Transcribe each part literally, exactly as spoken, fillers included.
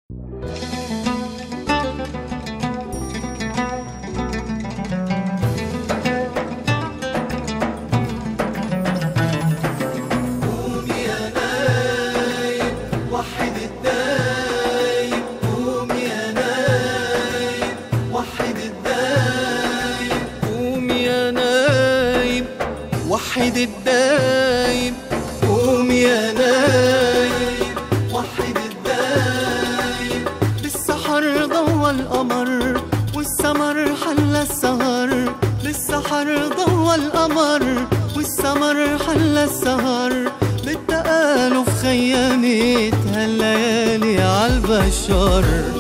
وحد الدايم قوم يا نايم، وحد الدايم. بالسحر ضوى القمر والسمر حل السهر، بالسحر ضوى القمر والسمر حل السهر، بالتآلف خيمت هالليالي عالبشر.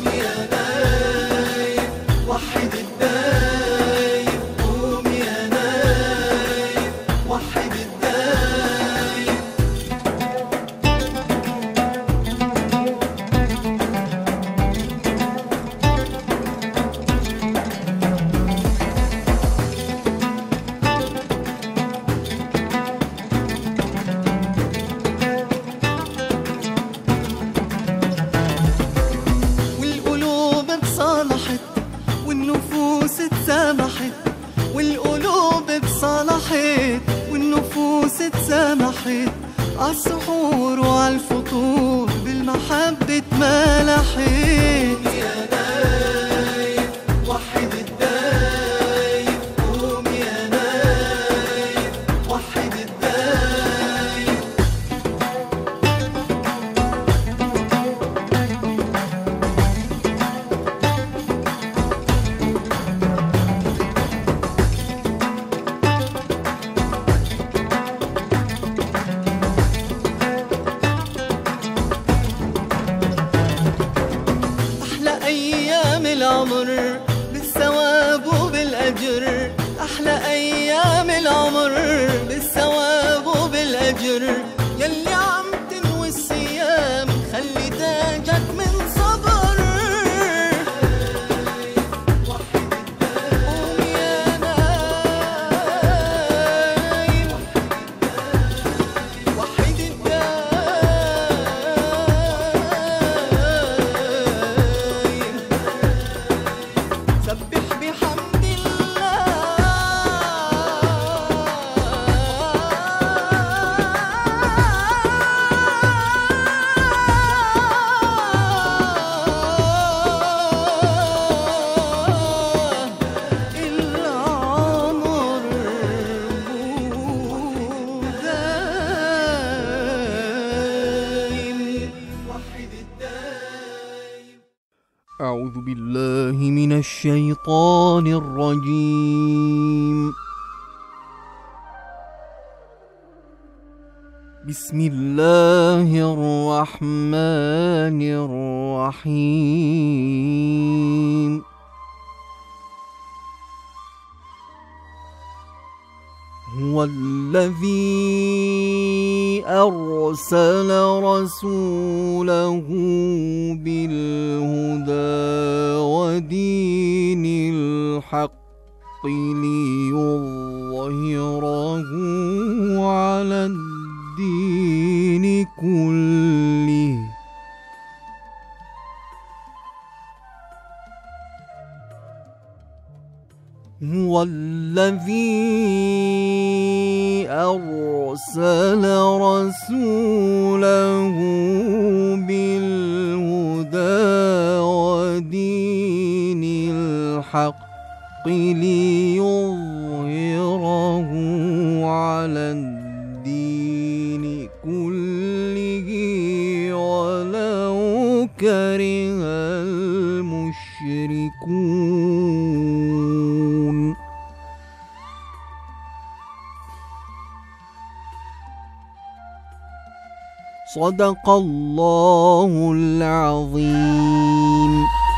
والنفوس اتسامحت والقلوب اتصالحت، والنفوس اتسامحت عالسحور وعالفطور بالمحبة اتمالحت. يا نايم وحد الدايم، قوم يا نايم وحد الدايم. أيام العمر بالثواب وبالأجر، أحلى أيام العمر بالثواب وبالأجر. يلي عم تنوي الصيام خلي تاجك من صبر. قوم يا نايم وحد الدايم، سبح بحمد الله. العمر دايم، وحد الدايم. أعوذ بالله من الشيطان الرجيم. بسم الله الرحمن الرحيم. هو الذي أرسل رسوله بالهدى ودين الحق ليظهره على الدين كله. هو الذي أرسل رسوله بالهدى ودين الحق ليظهره على الدين كله ولو كره المشركون. صدق الله العظيم.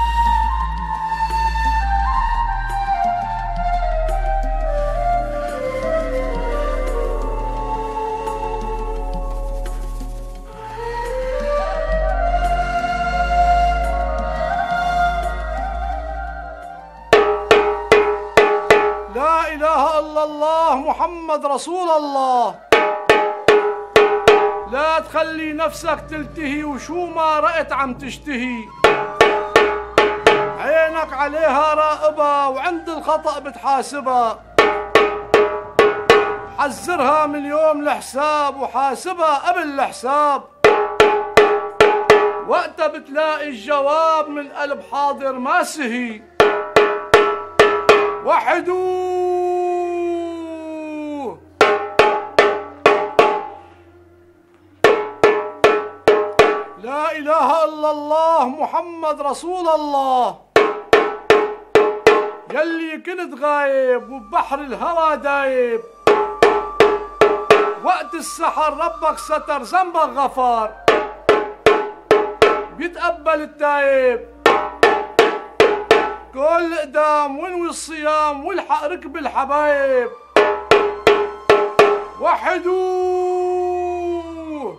لا إله إلا الله محمد رسول الله. لا تخلي نفسك تلتهي وشو ما رأت عم تشتهي. عينك عليها راقبة وعند الخطأ بتحاسبها. حذرها من اليوم الحساب وحاسبها قبل الحساب. وقتها بتلاقي الجواب من قلب حاضر ما سهي. وحدوه. لا إله إلا الله محمد رسول الله. يلي كنت غايب وببحر الهوى دايب. وقت السحر ربك ستر ذنبك غفار. بيتقبل التايب. كل قدام وانوي الصيام والحق ركب الحبايب. وحدوه.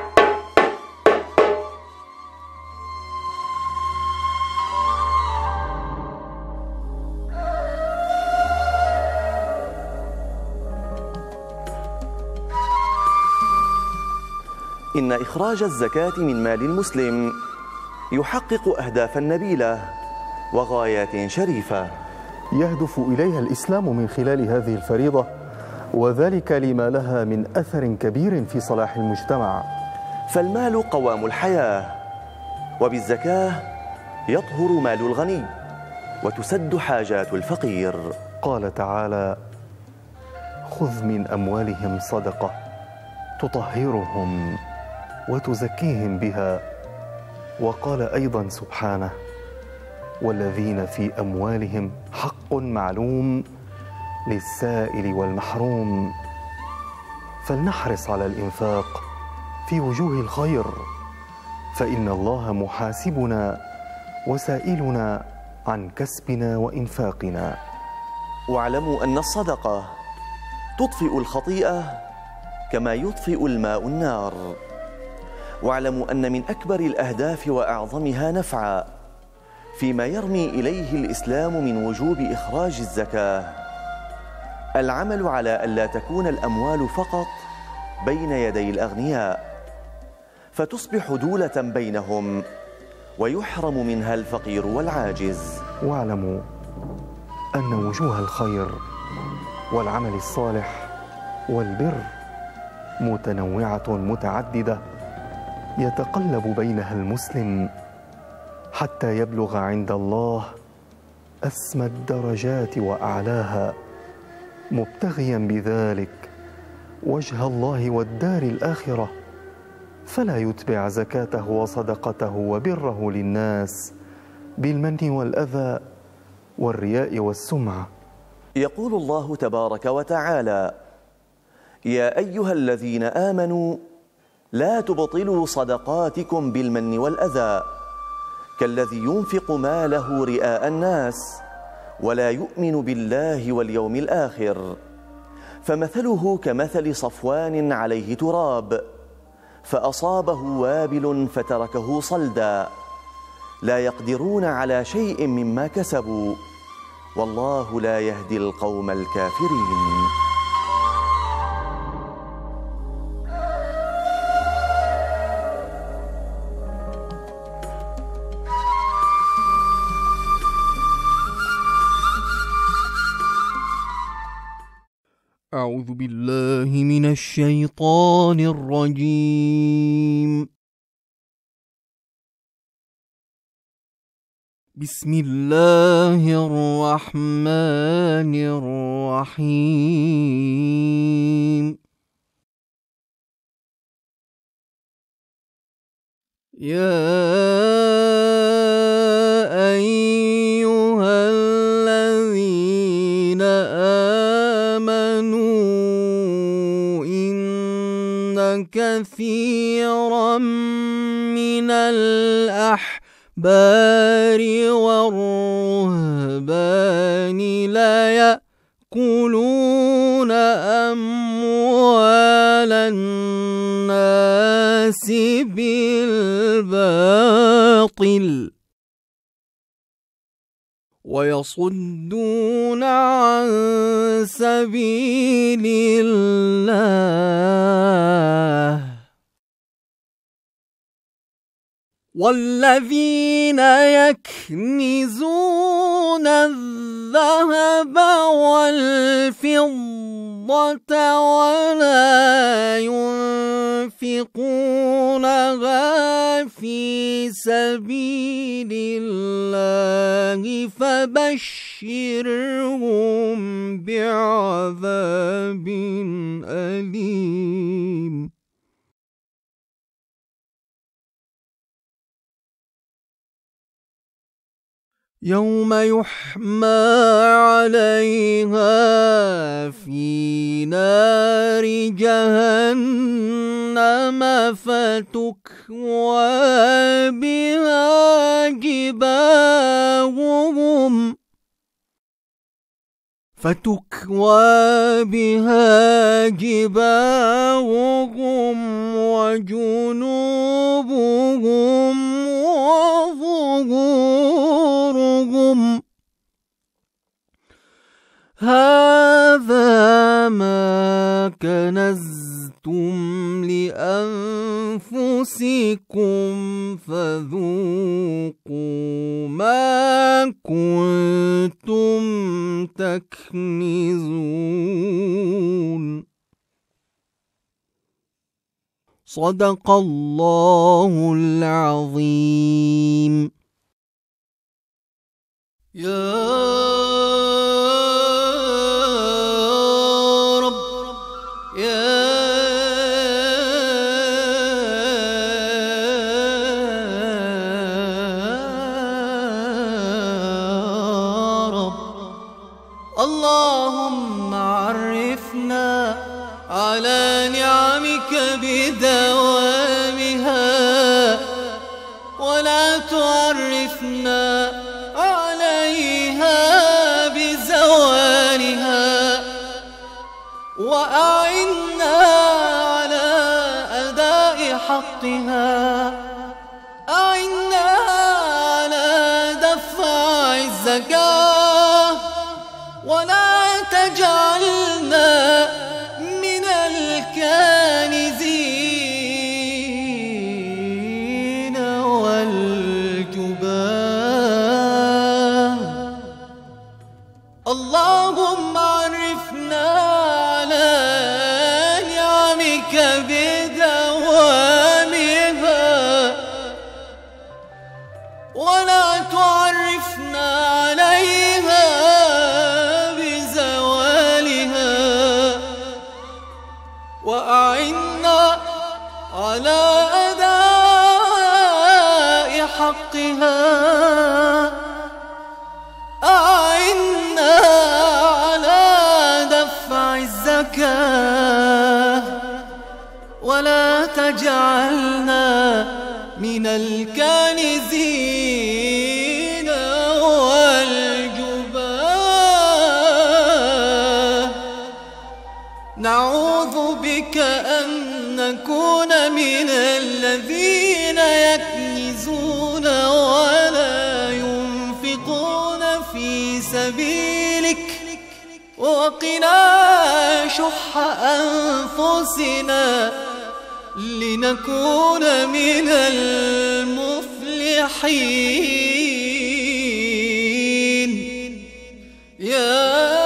إن إخراج الزكاة من مال المسلم يحقق أهدافا نبيلة وغايات شريفة يهدف إليها الإسلام من خلال هذه الفريضة، وذلك لما لها من أثر كبير في صلاح المجتمع. فالمال قوام الحياة، وبالزكاة يطهر مال الغني وتسد حاجات الفقير. قال تعالى: خذ من أموالهم صدقة تطهرهم وتزكيهم بها. وقال أيضا سبحانه: والذين في أموالهم حق معلوم للسائل والمحروم. فلنحرص على الإنفاق في وجوه الخير، فإن الله محاسبنا وسائلنا عن كسبنا وإنفاقنا. واعلموا أن الصدقة تطفئ الخطيئة كما يطفئ الماء النار. واعلموا أن من أكبر الأهداف وأعظمها نفعا فيما يرمي إليه الإسلام من وجوب إخراج الزكاة العمل على ألا تكون الأموال فقط بين يدي الأغنياء، فتصبح دولة بينهم ويحرم منها الفقير والعاجز. واعلموا أن وجوه الخير والعمل الصالح والبر متنوعة متعددة يتقلب بينها المسلم حتى يبلغ عند الله أسمى الدرجات وأعلاها، مبتغيا بذلك وجه الله والدار الآخرة، فلا يتبع زكاته وصدقته وبره للناس بالمن والأذى والرياء والسمعة. يقول الله تبارك وتعالى: يا أيها الذين آمنوا لا تبطلوا صدقاتكم بالمن والأذى كالذي ينفق ماله رئاء الناس ولا يؤمن بالله واليوم الآخر، فمثله كمثل صفوان عليه تراب فأصابه وابل فتركه صلدا، لا يقدرون على شيء مما كسبوا والله لا يهدي القوم الكافرين. أعوذ بالله من الشيطان الرجيم. بسم الله الرحمن الرحيم. يا أيها الذين آمنوا إن كثيرا من الأحبار والرهبان ليأكلون أموال الناس بالباطل ويصدون عن سبيل الله والذين يكنزون الذهب والفضة ولا ينفقونها في سبيل الله فبشرهم بعذاب أليم. يوم يحمى عليها في نار جهنم فتكوى بها جباههم فتكوى بها جباههم وجنوبهم وظهورهم هذا ما كنزتم لأنفسكم فذوقوا ما كنتم تكنزون. صدق الله العظيم. يا اللهم عرفنا على نعمك بدوامها ولا تعرفنا عليها بزوالها وأعنا على أداء حقها أعنا على دفع الزكاة ولا تجعلنا من الكانزين والجبان. اللهم عرفنا على نعمك بدوامها ولا تعرفنا عليها وأعنا على أداء حقها أعنا على دفع الزكاة ولا تجعلنا من الكانزين والجبان. نعوذ بك أن نكون من الذين يكنزون ولا ينفقون في سبيلك وقنا شح أنفسنا لنكون من المفلحين. يا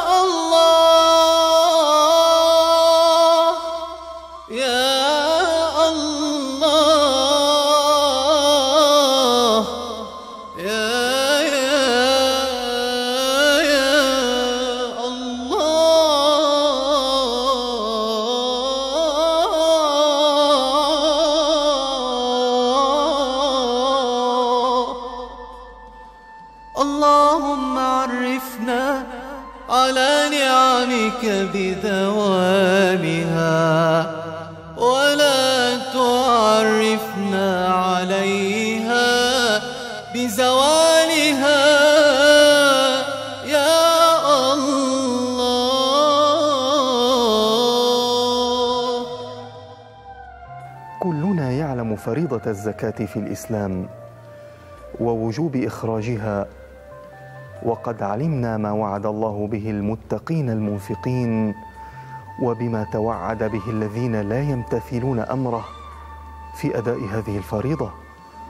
اللهم عرفنا على نعمك بدوامها ولا تعرفنا عليها بزوالها يا الله. كلنا يعلم فريضة الزكاة في الإسلام ووجوب إخراجها، وقد علمنا ما وعد الله به المتقين المنفقين وبما توعد به الذين لا يمتثلون أمره في أداء هذه الفريضة.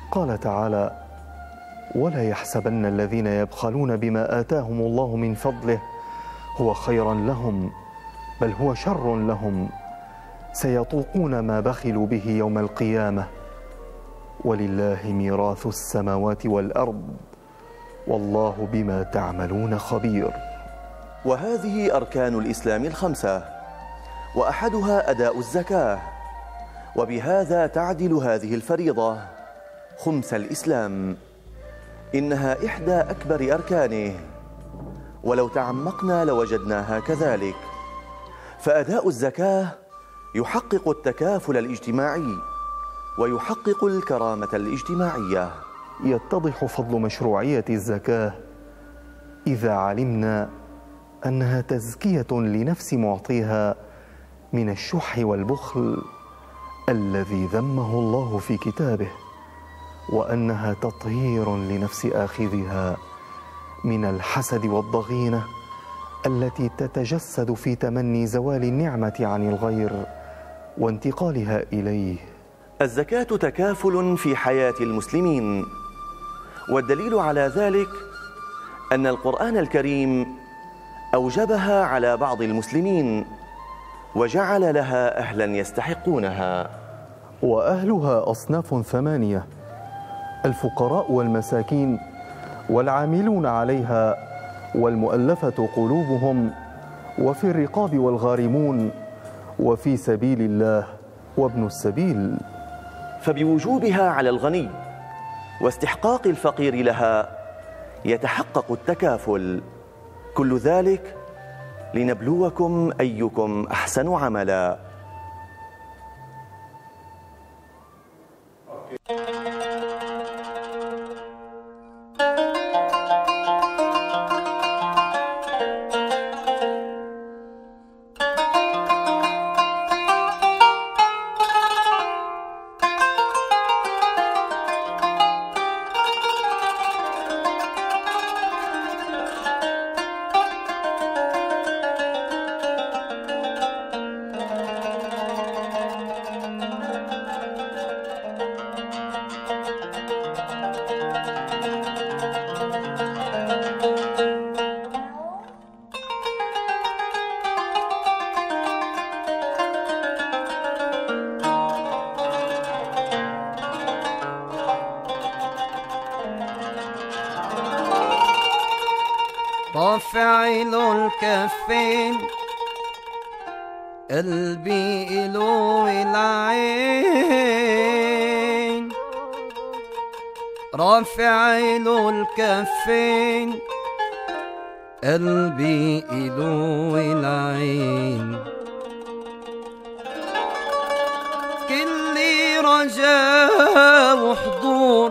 قال تعالى: ولا يحسبن الذين يبخلون بما آتاهم الله من فضله هو خيرا لهم بل هو شر لهم سيطوقون ما بخلوا به يوم القيامة ولله ميراث السماوات والأرض والله بما تعملون خبير. وهذه أركان الإسلام الخمسة، وأحدها أداء الزكاة، وبهذا تعدل هذه الفريضة خمس الإسلام. إنها إحدى أكبر أركانه، ولو تعمقنا لوجدناها كذلك. فأداء الزكاة يحقق التكافل الاجتماعي ويحقق الكرامة الاجتماعية. يتضح فضل مشروعية الزكاة إذا علمنا أنها تزكية لنفس معطيها من الشح والبخل الذي ذمه الله في كتابه، وأنها تطهير لنفس آخذها من الحسد والضغينة التي تتجسد في تمني زوال النعمة عن الغير وانتقالها إليه. الزكاة تكافل في حياة المسلمين، والدليل على ذلك أن القرآن الكريم أوجبها على بعض المسلمين وجعل لها أهلا يستحقونها. وأهلها أصناف ثمانية: الفقراء والمساكين والعاملون عليها والمؤلفة قلوبهم وفي الرقاب والغارمون وفي سبيل الله وابن السبيل. فبوجوبها على الغني واستحقاق الفقير لها يتحقق التكافل. كل ذلك لنبلوكم أيكم أحسن عملا. رافع له الكفين قلبي له العين، رافع له الكفين قلبي له العين، كل رجاء وحضور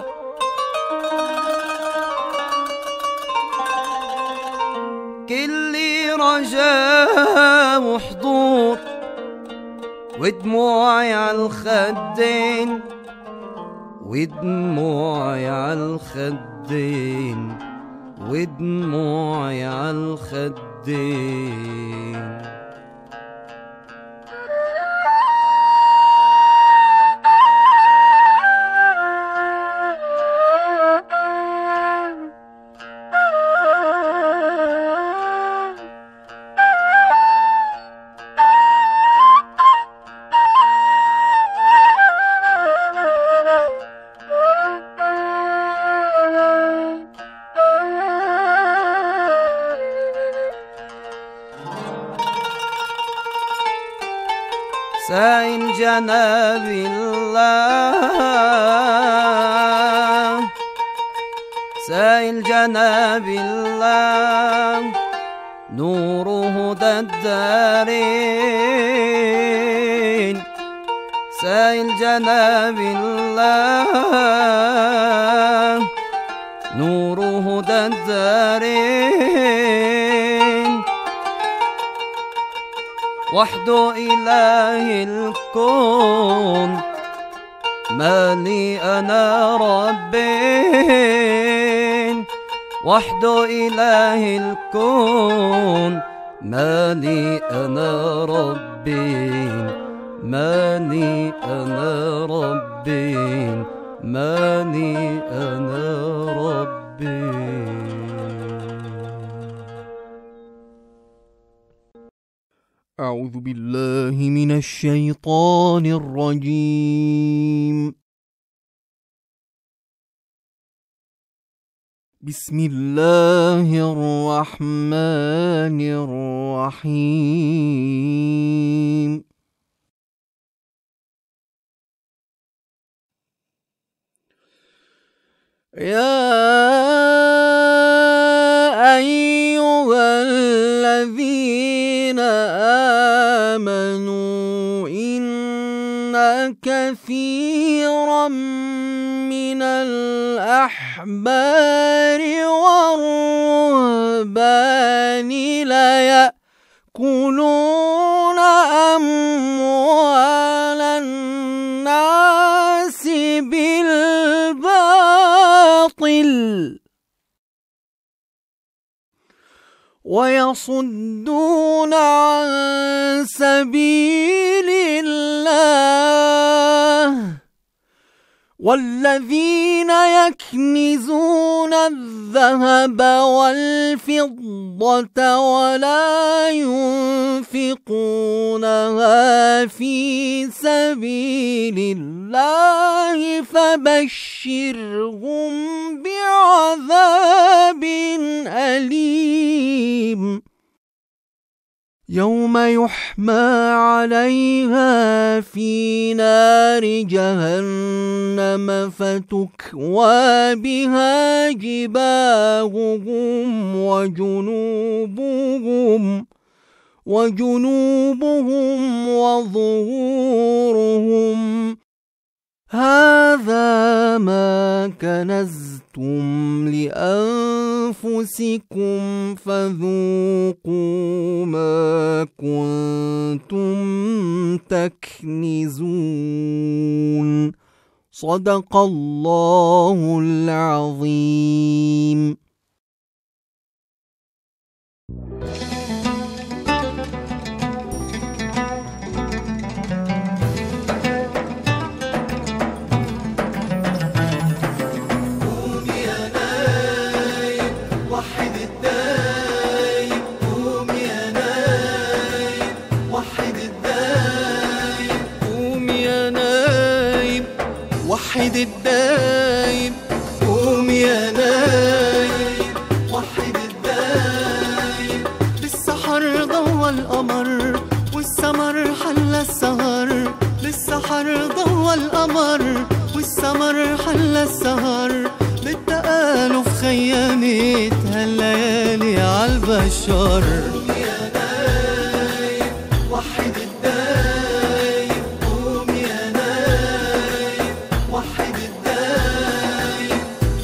كل رجاء وحضور ودموعي عالخدين ودموعي عالخدين ودموعي عالخدين. سائل جناب الله سائل جناب الله نور هدى الدارين، سائل جناب الله نور هدى الدارين، وحده إله الكون ما لي أنا ربين، وحده إله الكون ما لي أنا ربين، ما لي أنا ربين، مالي أنا ربي. أعوذ بالله من الشيطان الرجيم. بسم الله الرحمن الرحيم. يا أيها الذين آمنوا إن كثيرا من الأحبار والرهبان ليأكلون أموال الناس بالباطل ويصدون عن سبيل الله والذين يكنزون الذهب والفضة ولا ينفقونها في سبيل الله فبشرهم بعذاب أليم يوم يحمى عليها في نار جهنم فتكوى بها جباههم وجنوبهم وجنوبهم وظهورهم هذا ما كنزتم لأنفسكم فذوقوا ما كنتم تكنزون. صدق الله العظيم. وحد الدايم قوم يا نايم وحد الدايم بالسحر ضوى القمر والسمر حل السهر بالسحر ضوى القمر والسمر حل السهر بالتآلف خيمت هالليالي عالبشر. قوم يا نايم وحد الدايم قوم يا نايم وحد الدايم.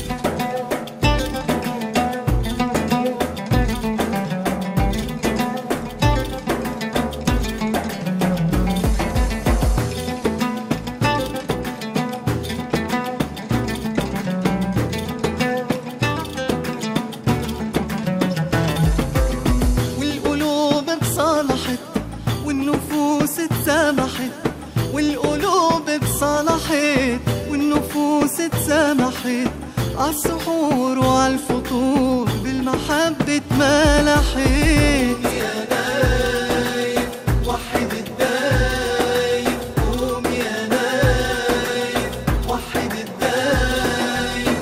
والقلوب اتصالحت والنفوس اتسامحت والقلوب اتصالحت والنفوس اتسامحت عالسحور وعالفطور بالمحبة اتمالحت. يا نايم وحد الدايم قوم يا نايم وحد الدايم.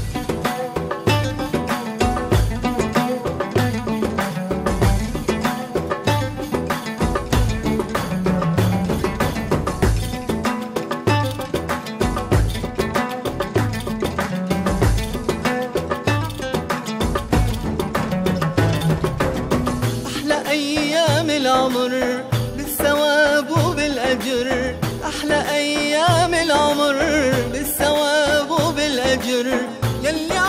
أحلى أيام العمر بالثواب وبالأجر أحلى أيام العمر بالثواب وبالأجر يلي